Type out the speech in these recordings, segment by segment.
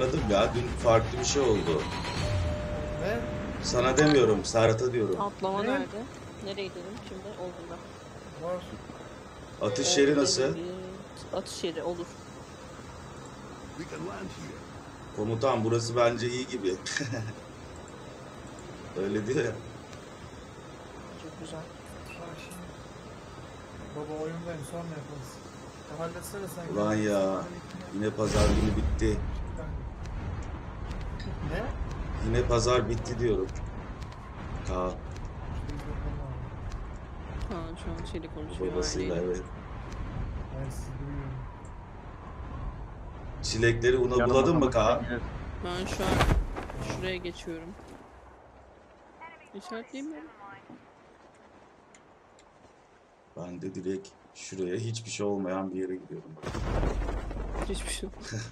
aradım ya. Dün farklı bir şey oldu. Ne? Sana demiyorum, Serhat'a diyorum. Atlama Ne? nerede? Nereye gidelim şimdi? Olduğunda. Var. Atış yeri nasıl? Evet. Atış yeri olur. Komutan burası bence iyi gibi. Öyle diyor ya. Çok güzel. Ha şimdi. Baba oyundayım sonra yaparız. Ya halletsene sen. Ulan ya. Yine pazar günü bitti. Ne? Yine pazar bitti diyorum. Kaan Kaan şu an şeyle konuşuyor babasıyla, aileyle. evet. Ben sizi duyuyorum. Çilekleri una Yarın buladın mı bakalım. Kaan? Ben şu an şuraya geçiyorum. İşaretleyeyim mi? Ben de direkt şuraya hiçbir şey olmayan bir yere gidiyorum. Hiçbir şey yok.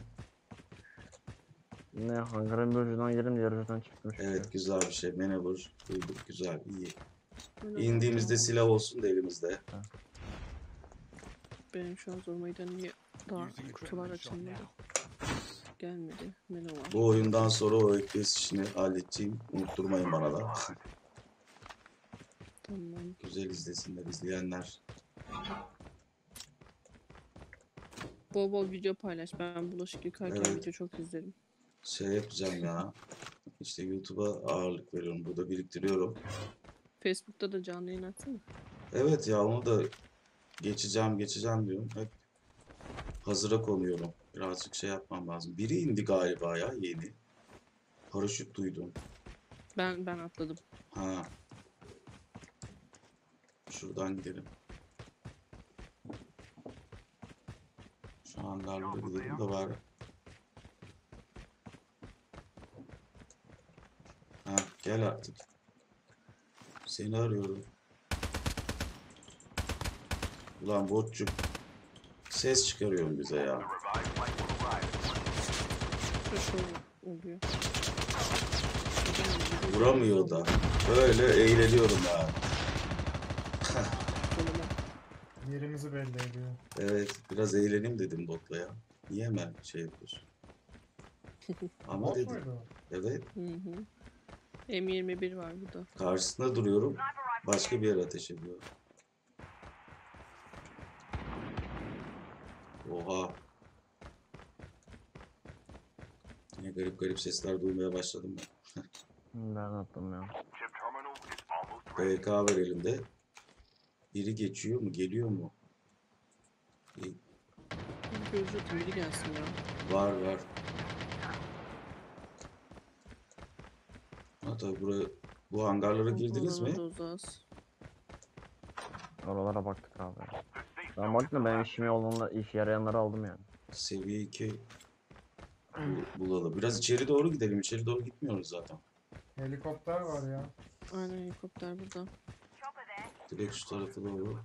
Ne hangarın bir ucundan girelim diğer ucundan çıkmış. Evet, güzel bir şey. Maneuver duyduk, güzel, iyi. Öyle İndiğimizde bakalım. silah olsun da elimizde. Benim şu an zormaydı niye daha kutular açılmadı. Gelmedi. Menü var. Bu oyundan sonra o FPS işini halledeceğim. Unutturmayın bana da. Tamam. Güzel izlesinler izleyenler. Bol bol video paylaş. Ben bulaşık yıkarken Evet. video çok izlerim. Şey yapacağım ya. İşte YouTube'a ağırlık veriyorum. Burada biriktiriyorum. Facebook'ta da canlı yayın açsana. Evet ya, onu da geçeceğim diyorum. Hep hazıra konuyorum. Birazcık şey yapmam lazım. Biri indi galiba ya yeni. Paraşüt duydum. Ben atladım. Ha. Şuradan gidelim. Şu hangarlara gidelim de bari. Ha, gel artık. Seni arıyorum. Ulan botçuk. Ses çıkarıyorsun bize ya. Şaşı oluyor. Vuramıyor da. Böyle eğleniyorum ya. Yerimizi belli ediyor. Evet, biraz eğleneyim dedim botla ya. Niye hemen şey yapıyorsun? Ama Bot dedim. muydu o? Evet, Hı hı. M21 var burada. karşısında duruyorum. Başka bir yere ateş ediyor. Oha. Yine garip garip sesler duymaya başladım ben. Ben attım ya. PK var elimde. Biri geçiyor mu? Geliyor mu? İyi, Bir gözü atın biri gelsin ya. var var. Ha tabii bu hangarlara girdiniz mi? Oralara da uzağız. Oralara baktık abi. Ben baktım da benim işime olanlar, işe yarayanları aldım yani. Seviye 2 bulalım. Biraz içeri doğru gidelim. İçeri doğru gitmiyoruz zaten. Helikopter var ya. Aynen helikopter burada. Direkt şu tarafa doğru.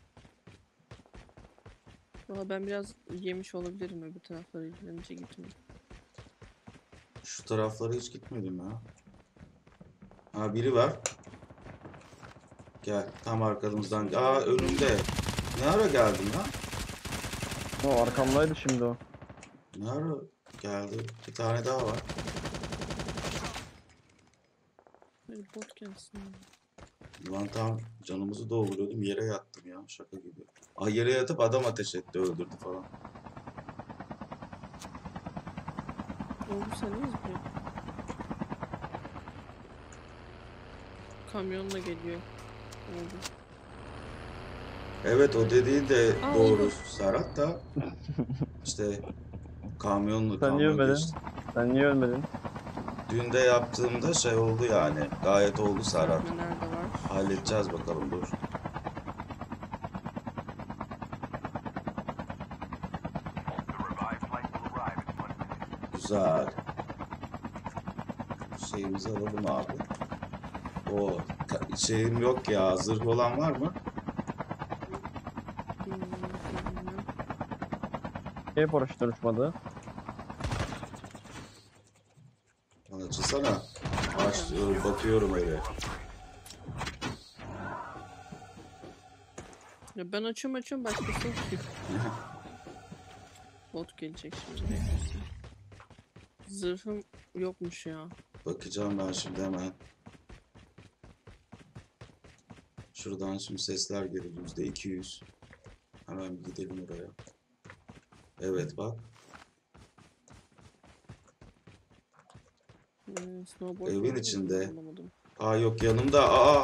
Valla ben biraz yemiş olabilirim öbür taraflara ilgilenince gitmiyor. Şu taraflara hiç gitmedim ya. Ha, biri var. Gel tam arkamızdan. Aa, önümde. Ne ara geldin lan? O arkamdaydı şimdi o. Ne ara geldi? Bir tane daha var. Hadi bot gelsin. Ulan tam canımızı dolduruyordum. Yere yattım ya. Şaka gibi. Ay, yere yatıp adam ateş etti. Öldürdü falan. Oldu sen neyiz buraya? Kamyonla geliyor. Oldu. Evet, o dediği de Aa, doğru oldu. Serhat da. İşte kamyonlu Sen niye kamyon ölmedin? geçti. Sen niye ölmedin? Dün de yaptığımda şey oldu yani. Gayet oldu Serhat. Serpme nerede var? Halledeceğiz bakalım, dur. Güzel. Şeyimizi alalım abi. O şeyim yok ya. Zırh olan var mı? Niye paraşüt dönüşmedi? Açılsana. Başlıyorum, bakıyorum eve. Ya ben açıyorum başkası açıyor. Bot gelecek şimdi. Beklesin. Zırhım yokmuş ya. Bakacağım ben şimdi hemen. Şuradan şimdi sesler geliyor. %200. Hemen bir gidelim oraya. Evet bak. Snowboard Evin var mı? içinde. Bulamadım. Aa yok yanımda. Aa.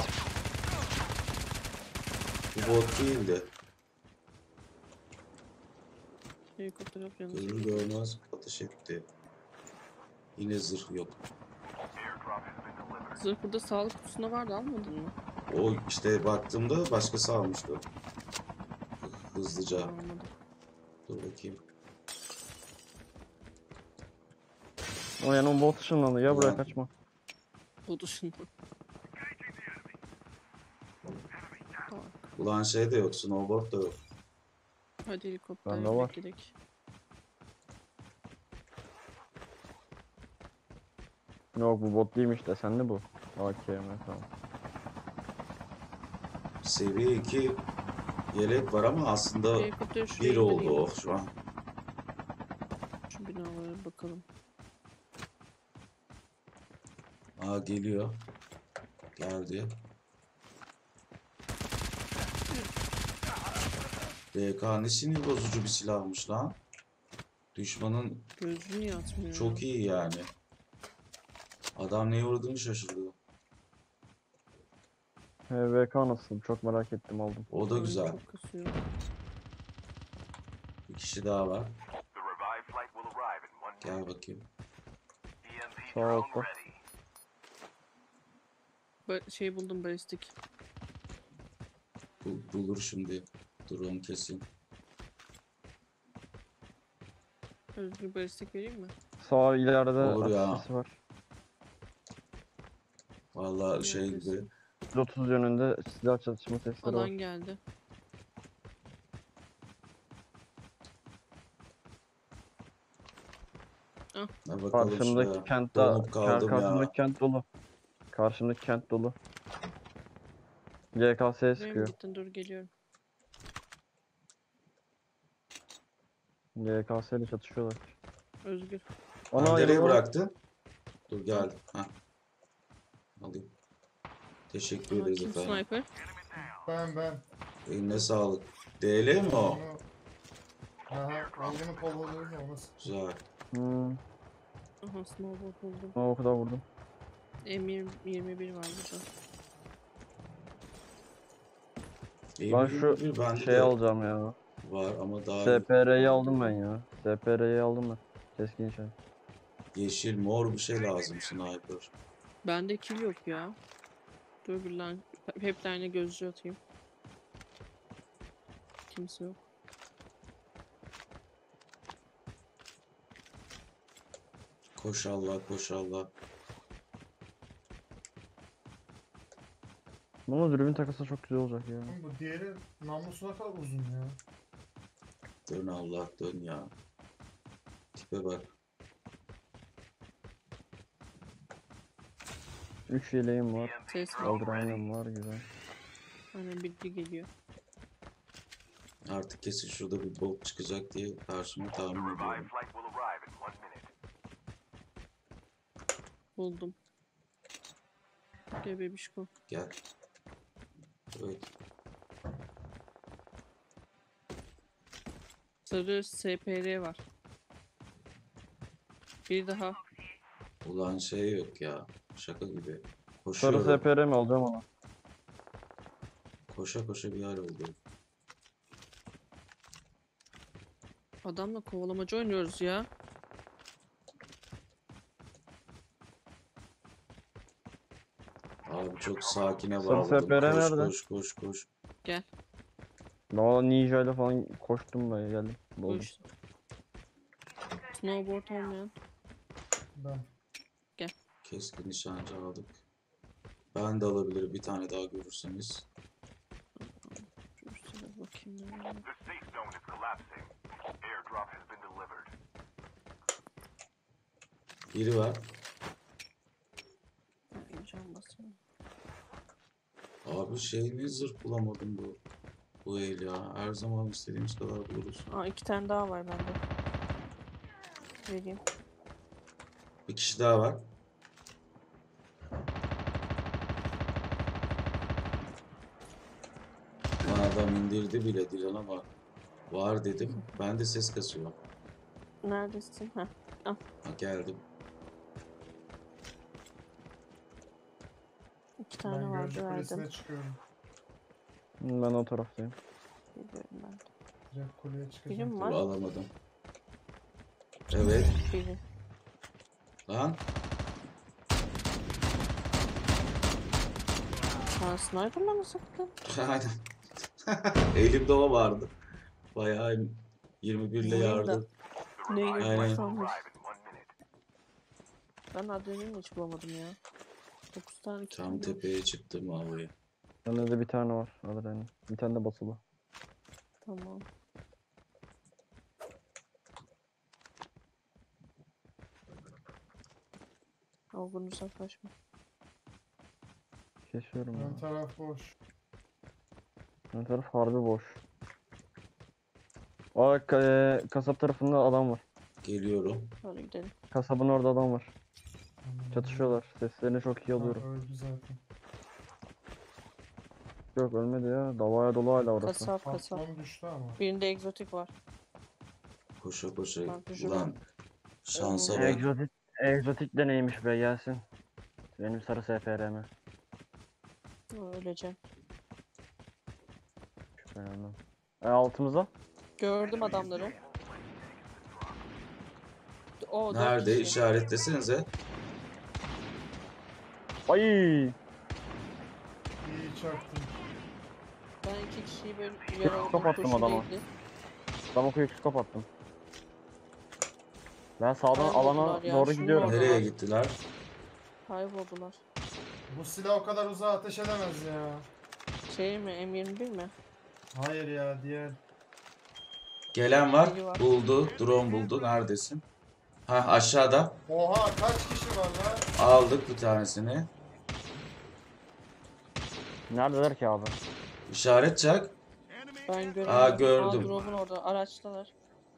Bu bot değildi. Helikopter yok yalnız. Görür görmez ateş etti. Yine zırh yok. Zırh burada sağlık kutusunda vardı, almadın mı? O işte baktığımda başkası almıştı. Hızlıca. Almadım. Dur bakayım. O yanım bot ışınlandı. Ya buraya Ulan. kaçma. Bu dışında. Bak. Ulan şey de yok. Snowboard da yok. Hadi helikopter Bende var. gidelim. Yok bu bot değilmiş de sende bu. AKM tamam. Seviye 2 yelek var ama aslında Helikopter şuraya bir oldu indireyim. o şu an. Şu binalara bakalım. Aa geliyor. Geldi. DK ne sinir bozucu bir silahmış lan. Düşmanın Gözlüğü niye atmıyor? çok iyi yani. Adam neye uğradığını şaşırdı. HVK nasıl? Çok merak ettim aldım. O da Oyun güzel. Çok kasıyor. Bir kişi daha var. Gel bakayım. Sağ altta. Şey buldum, balistik. Bulur şimdi. Drone kesin. Özgür balistik vereyim mi? Sağ ileride Olur ya. atış sesi var. Vallahi şey Neredesin? gibi. 130 yönünde silah çatışma sesleri var. Alan geldi. Ha bakalım Karşımdaki şuraya. kent Donup kaldım ya. karşımdaki kent dolu. Karşımdaki kent dolu. GKS'ye Nereye mi sıkıyor. gittin? Dur geliyorum. GKS ile çatışıyorlar. Özgür. Ha, Ana nereye yanıma bak. bıraktın? Dur geldim. Ha. Alayım. Teşekkür Aha, ederiz kim efendim. sniper? Ben. Eline sağlık. DL mi o? Onu... Aha, rengini kolladım ya onu. Güzel. Aha, snowboard buldum. Ama o kadar vurdum. M21 var burada. Ben şu M21 bende şey de alacağım ya. var ama daha SPR'yi aldım ben ya. SPR'yi aldım ben. Keskin nişan. yeşil, mor bir şey lazım sniper. Bende kill yok ya. Dur bir lan. Hep aynı gözcü atayım. Kimse yok. Koş Allah, koş Allah. Bunu dürbün takası çok güzel olacak ya. Oğlum bu diğeri namlusuna kadar uzun ya. Dön Allah, dön ya. Tipe bak. 3 yeleğim var. Ses var. Kaldıranım var güzel. Aynen bilgi geliyor. Artık kesin şurada bir bok çıkacak diye karşıma tahmin ediyorum. Buldum. Gel bebişko. Gel. Evet. Sarı SPR var. Bir daha. Ulan şey yok ya. Şaka gibi. Sarı Koşuyorum. SPR mi alacağım ona? Koşa koşa bir hal oldu. Adamla kovalamacı oynuyoruz ya. Abi çok sakine Sarı bağladım. SPR Koş nerede? koş koş koş. Gel. Ben valla ninja ile falan koştum ben geldim. Buldum. Koş. Snowboard olmayan. Ben. Keskin nişancı aldık. Ben de alabilirim bir tane daha görürseniz. Dur şöyle bakayım. Ne var. Biri var. Ay, can basıyorum. Abi şey ne zırh bulamadım bu el ya. Her zaman istediğimiz kadar buluruz. Aa, 2 tane daha var bende. Vereyim. Bir kişi daha var. Lan adam indirdi bile Dilan ama var dedim. Ben de ses kasıyor. Neredesin? Heh. Al. Ha, geldim. 2 tane Ben vardı Gölcük verdim. Kulesi'ne çıkıyorum. Ben o taraftayım. Biliyorum ben de. Direkt kuleye çıkacağım. Birim Dur, var. alamadım. Evet. Biri. Lan. Sen sniper'la mı sıktın? Aynen. Elimde o vardı. Bayağı 21 ile Vurayım da. yardım. Neyi Aynen. sanmış? Ben adrenalin hiç bulamadım ya. 9 tane Tam kildim var. tepeye çıktım abi. Bende de bir tane var. Adrenalin. Bir tane de basılı. Tamam. Olgun uzaklaşma. Kesiyorum ya. Ön taraf boş. Ön taraf harbi boş. Aa kasap tarafında adam var. Geliyorum. Hadi gidelim. Kasabın orada adam var. Tamam. Çatışıyorlar. Seslerini çok iyi Ha, alıyorum. öldü zaten. Yok ölmedi ya. Davaya dolu hala orası. Kasap kasap. Patron düştü ama. Birinde egzotik var. Koşa koşa. Bak, şu Ulan an- şansa bak. Egzotik de neymiş be gelsin. Benim sarı SPR'm. Öleceğim. Şüphelenmem. Altımıza. Gördüm adamları. O 4 Nerede? kişi. İşaretlesenize. Ay! İyi çaktım. Ben 2 kişiyi böyle Kapattım yaraladım. Kurşun adama. değdi. Adamı quickscope attım. Ben sağdan Kayboldular alana ya, doğru şunun gidiyorum. orada. Nereye gittiler? Kayboldular. Bu silah o kadar uzağa ateş edemez ya. Şey mi? M21 mi? Hayır ya diğer. Gelen var. Biri var. Buldu. Drone buldu. Neredesin? Ha aşağıda. Oha kaç kişi var lan? Aldık bir tanesini. Neredeler ki abi? İşaret çak. Ben göremedim. Aa, gördüm. Drop'un orada. Araçtalar.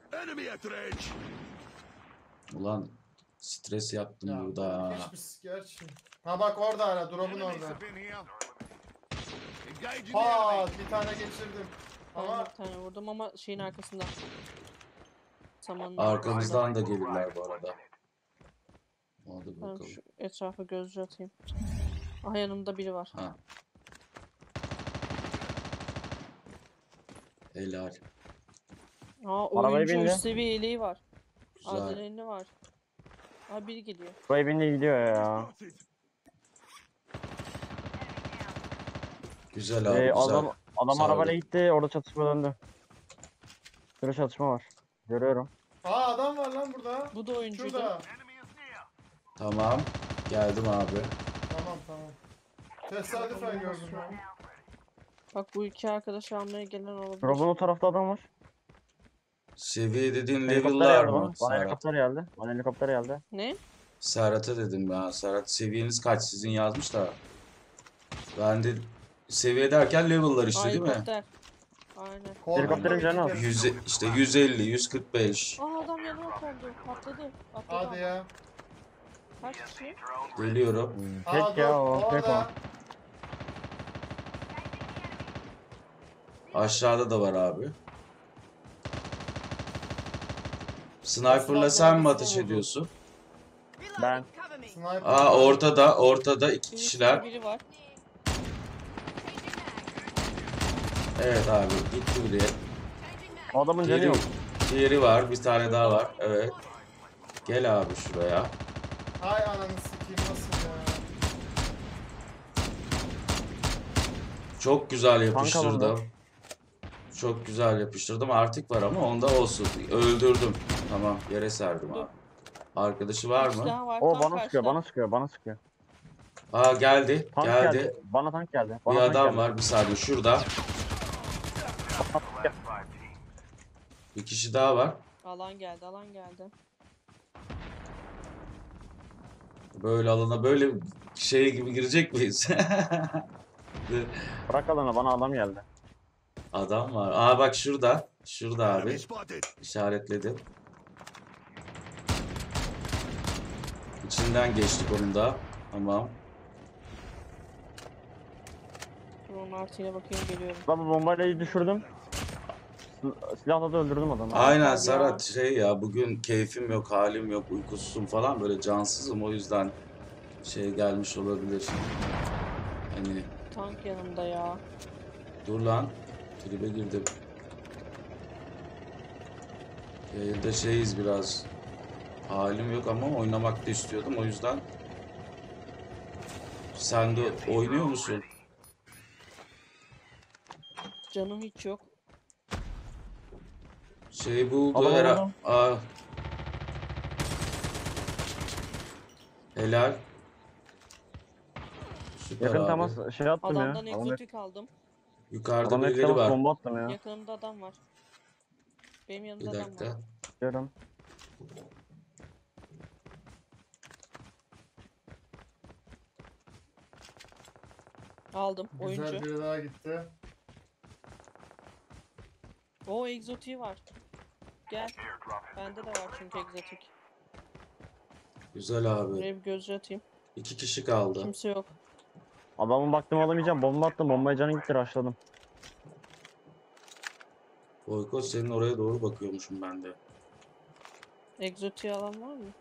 Ulan stres yaptım Ya burada. hiçbir gerçi. Ha bak orada hala drop'un orada. Ha bir tane geçirdim. Ben Ama bir tane vurdum ama şeyin arkasında. Samanın Arkamızdan da gelirler bu arada. Hadi Ben bakalım. şu etrafa gözcü atayım. Aha yanımda biri var. Ha. Helal. Aa Arabaya oyuncu bindi. üst seviyeliği var. Güzel. Adrenalini var. Aa biri geliyor. Bu evinde gidiyor ya. Güzel abi güzel. Adam Sağ arabayla olun. gitti. Orada çatışma döndü. Bir çatışma var. Görüyorum. aa adam var lan burada. Bu da oyuncuydu. Şurada. Tamam. Geldim abi. Tamam tamam. Tesadüfen gördüm ben. Bak bu iki arkadaşı almaya gelen olabilir. Rob'un o tarafta adam var. Seviye dediğin Helikopter level'lar geldi mı? bana. Bana Serhat. helikopter geldi. Bana helikopter geldi. Ne? Serhat'a dedim ya. Serhat seviyeniz kaç? Sizin yazmış da. Ben de seviye derken level'lar işte Aa, değil mi? helikopter. Aynen. Helikopterin canı az. 150, 145. Aa adam yanıma kondu. Patladı. Atladı Hadi ama. ya. Kaç kişi? Geliyorum. Aa, Tek ya o. Tek o. orada. Aşağıda da var abi. Sniper'la sen mi ateş ediyorsun? Ben. Sniper. Aa ortada iki Üstte kişiler. biri var. Evet abi gitti biri. O adamın canı Diğeri, yok. diğeri var, bir tane daha var. Evet. Gel abi şuraya. Hay ananı sikeyim nasıl ya. Çok güzel alındı. yapıştırdım. Çok güzel yapıştırdım. Artık var ama onda olsun. Öldürdüm. Tamam yere serdim abi. Arkadaşı var Bir mı? daha var. O tam bana sıkıyor, karşıda. bana sıkıyor, bana sıkıyor. Aa geldi. Tank Geldi. geldi. Bana tank geldi. Bir Bana tank adam geldi. var bir saniye şurada. Bir kişi daha var. Alan geldi, alan geldi. Böyle alana böyle şey gibi girecek miyiz? Bırak alana, bana adam geldi. Adam var. Aa bak şurada. Şurada abi. İşaretledim. İçinden geçtik onun da. Tamam. Drone artıyla bakayım geliyorum. Ben bu bombayla düşürdüm. Silahla da öldürdüm adamı. Aynen Abi ya. Serhat şey ya bugün keyfim yok, halim yok, uykusuzum falan böyle cansızım o yüzden şey gelmiş olabilir. Hani Tank yanımda ya. dur lan tribe girdim. Yayında şeyiz biraz. Halim yok ama oynamak da istiyordum o yüzden. Sen de oynuyor musun? Canım hiç yok. Şey buldu Adam herhalde. aldım. Helal. Süper Yakın abi. temas şey attım ya. Adamdan egzotik aldım. Yukarıda Adamdan birileri temas var. bomba attım ya. Yakınımda adam var. Benim Bir yanımda adam var. dakika. Diyorum. Aldım. Güzel Oyuncu. biri daha gitti. O egzotiği var. Gel. Bende de var çünkü egzotik. Güzel abi. Buraya bir gözcü atayım. 2 kişi kaldı. Kimse yok. Adamın baktım alamayacağım. Bomba attım. Bombaya canı gitti. Rushladım. Boykot senin oraya doğru bakıyormuşum ben de. Egzotiği alan var mı?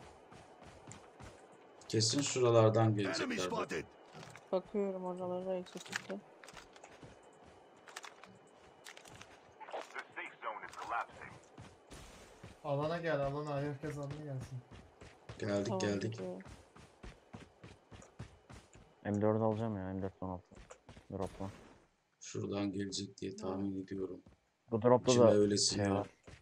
Kesin şuralardan Enemy gelecekler. spotted. Bakıyorum oralara egzotikte. Alana gel alana. Herkes alana gelsin. Geldik Tamam, geldik. gidiyorum. M4 alacağım ya. M4 16. Drop'la. Şuradan gelecek diye tahmin ediyorum. Bu drop'ta İçime da öylesin şey ya. var.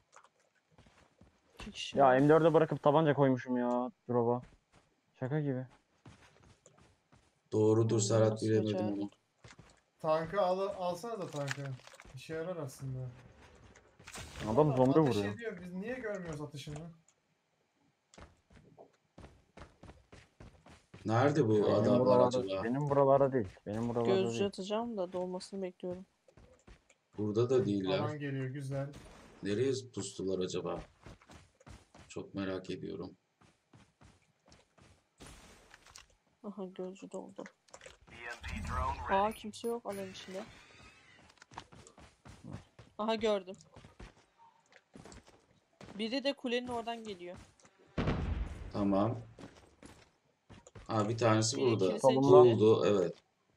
2 kişi Ya var. M4'e bırakıp tabanca koymuşum ya drop'a. Şaka gibi. Doğrudur Onu Serhat nasıl bilemedim becerdin? onu. Tankı alsana da tankı. İşe yarar aslında. Adam Ama zombi ateş vuruyor. ediyor. Biz niye görmüyoruz atışını? Nerede bu Benim Benim adamlar buralarda, acaba? benim buralarda değil. Benim buralarda Gözcü değil. atacağım da dolmasını bekliyorum. Burada da değiller. Alan geliyor güzel. Nereye pustular acaba? Çok merak ediyorum. Aha gözcü doldu. Aa kimse yok alan içinde. Aha gördüm. Biri de kulenin oradan geliyor. Tamam. Ha bir tanesi Biri burada. kilise Solumda. içinde. Buldu evet.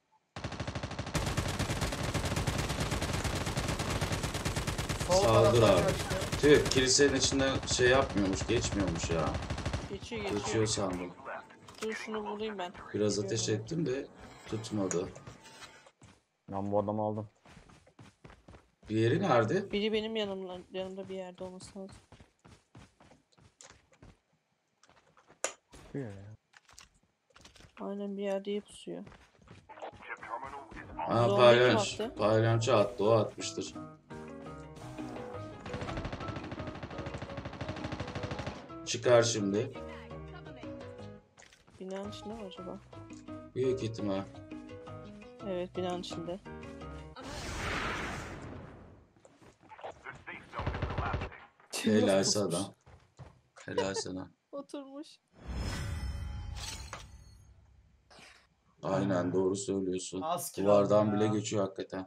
Sol Saldır taraftan abi. kaçtı. Tüh kilisenin içinden şey yapmıyormuş, geçmiyormuş ya. Geçiyor Geçiyor geçiyor. sandım. Dur şunu bulayım ben. Biraz ateş Geliyorum. ettim de tutmadı. Ben bu adamı aldım. Diğeri nerede? Biri benim yanımda bir yerde olması lazım. Çıkıyor ya. Aynen bir yerde pusuyor. Ha Zombi palyanç. kim attı? Palyanço attı, o atmıştır. Çıkar şimdi. Binanın içinde mi acaba? Büyük ihtimal. Evet binanın içinde. Helal Pusmuş. sana. Helal sana. Oturmuş. Aynen doğru söylüyorsun. Az kill Duvardan aldım bile ya. geçiyor hakikaten.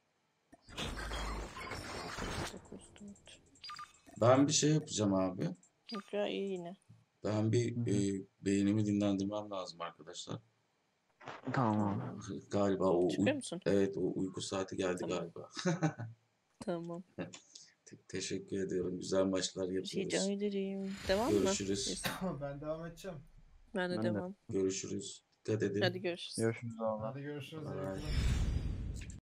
9, 4. Ben bir şey yapacağım abi. Yok ya iyi yine. Ben bir beynimi dinlendirmem lazım arkadaşlar. Tamam. Galiba o Çıkıyor musun? evet o uyku saati geldi Tamam. galiba. Tamam. Teşekkür ediyorum. Güzel maçlar Rica yapıyoruz. ederim. Devam mı? Görüşürüz. Ben devam edeceğim. Ben de Ben de. devam. Görüşürüz. Dikkat edin. Hadi görüşürüz. Görüşürüz abi. Hadi görüşürüz. Bye. iyi günler.